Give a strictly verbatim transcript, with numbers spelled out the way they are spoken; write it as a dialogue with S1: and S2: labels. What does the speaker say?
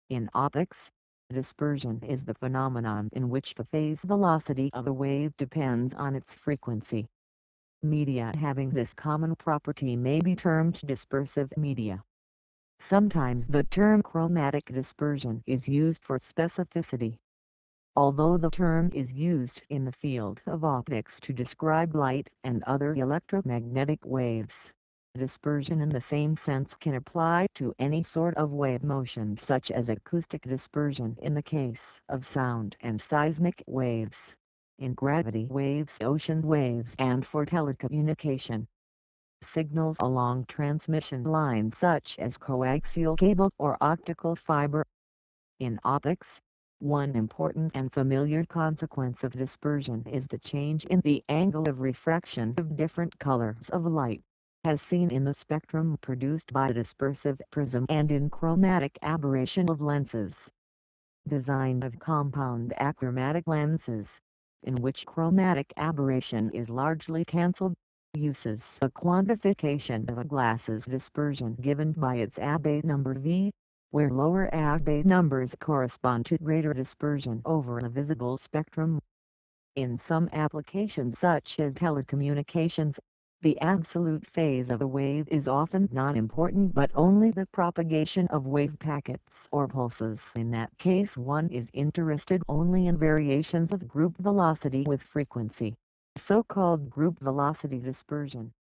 S1: In optics, dispersion is the phenomenon in which the phase velocity of a wave depends on its frequency. Media having this common property may be termed dispersive media. Sometimes the term chromatic dispersion is used for specificity. Although the term is used in the field of optics to describe light and other electromagnetic waves, dispersion in the same sense can apply to any sort of wave motion such as acoustic dispersion in the case of sound and seismic waves, in gravity waves, ocean waves, and for telecommunication. Signals along transmission lines such as coaxial cable or optical fiber. In optics, one important and familiar consequence of dispersion is the change in the angle of refraction of different colors of light, as seen in the spectrum produced by a dispersive prism and in chromatic aberration of lenses. Design of compound achromatic lenses, in which chromatic aberration is largely cancelled, uses a quantification of a glass's dispersion given by its Abbe number V, where lower Abbe numbers correspond to greater dispersion over a visible spectrum. In some applications such as telecommunications, the absolute phase of a wave is often not important but only the propagation of wave packets or pulses. In that case one is interested only in variations of group velocity with frequency, so-called group velocity dispersion.